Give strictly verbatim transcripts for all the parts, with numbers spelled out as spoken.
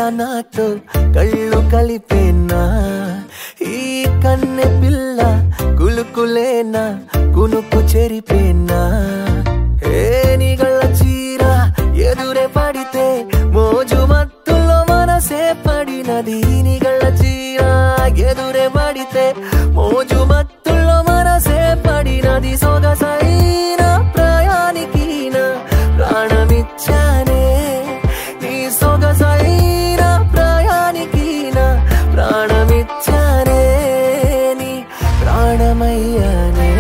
నాతో కళ్ళు కలిపేనా ఈ కన్నె పిల్ల కులుకులేనా కునుకు చెరిపేనా ఏ నిగళ్ళ చీర ఎదురే పడితే మోజు మత్తులో మనసే పడినది నిగళ్ళ చీర ఎదురే పడితే మోజు మత్తులో మనసే పడినది సొగసైన ప్రయాణికి నా ప్రాణమిచ్చానే నీ సొగసైన ప్రయాణికి నా ప్రాణమిచ్చానే నీ ప్రాణమయ్యానే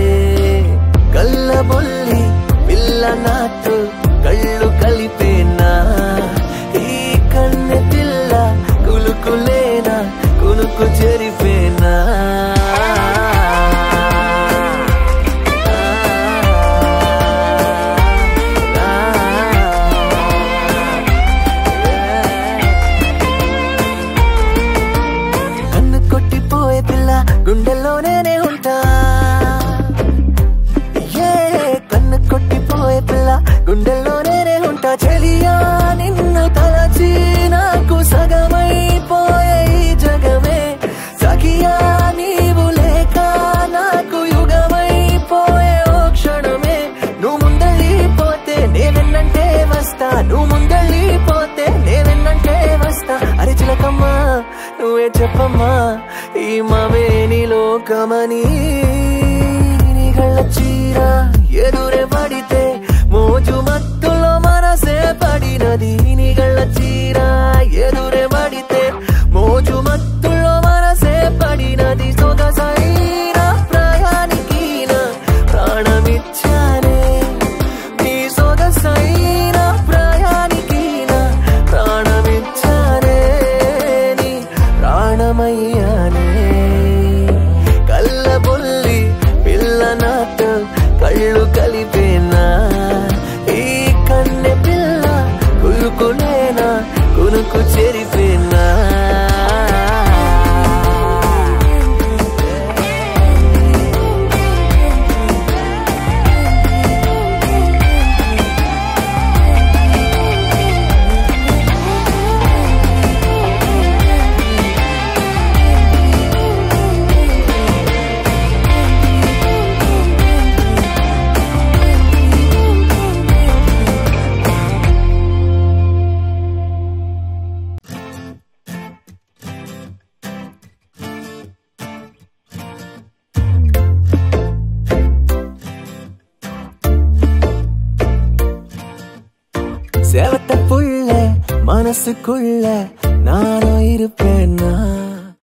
కల్లబొల్లి పిల్ల నాతో కళ్ళు కలిపేనా ఈ కన్నె పిల్ల కులుకులేనా కునుకు చెరిపేనా కన్ను కొట్టిపోయే పిల్ల గుండెల్లోనే ఉంటా ఏ కన్ను కొట్టిపోయే పిల్ల గుండెల్లోనే ఉంటా చెలియా నిన్ను తలచి నాకు సగమైపోయే ఈ జగమే సఖియా నీవు లేక నాకు యుగమైపోయే ఓ క్షణమే నువ్వు ముందళ్ళిపోతే నేవెన్నంటే వస్తా నువ్వు ముందళ్ళిపోతే నేవెన్నంటే వస్తా అరే చిలకమ్మా నువ్వే చెప్పమ్మా ఈ మావేని లోకమని నిగళ్ళ చీర ఎదురే పడితే మోజు మత్తులో మనసే పడినది నిగళ్ళ చీర ఎదురే పడితే మోజు మత్తులో మనసే పడినది సొగసైన ప్రయాణికి నా ప్రాణమిచ్చానే నీ సొగసైన ప్రయాణికి నా ప్రాణమిచ్చానే నీ ప్రాణమయ్యానే కల్లబొల్లి పిల్ల నాతో కళ్ళు కలిపేనా ఈ కన్నె పిల్ల కులుకులేనా కునుకు చెరిపేనా செவத்த புள்ள மனசுக்குள்ள நானும் இருப்பேன்னா